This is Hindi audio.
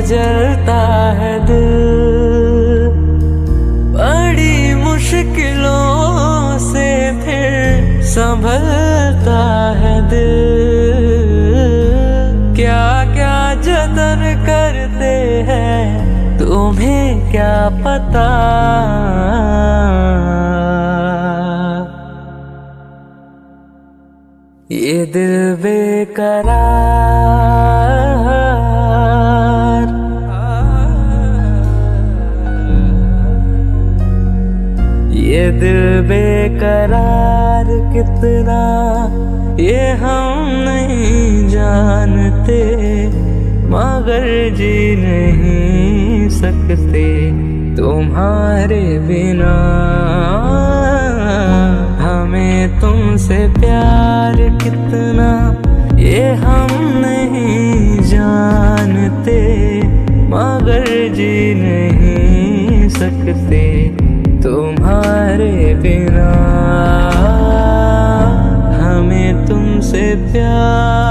जलता है दिल, बड़ी मुश्किलों से फिर संभलता है दिल। क्या क्या जतन करते हैं तुम्हें क्या पता, ये दिल बेकरार, ये दिल बेकरार कितना ये हम नहीं जानते, मगर जी नहीं सकते तुम्हारे बिना। हमें तुमसे प्यार कितना ये हम नहीं जानते, मगर जी नहीं सकते तुम्हारे बिना। हमें तुमसे प्यार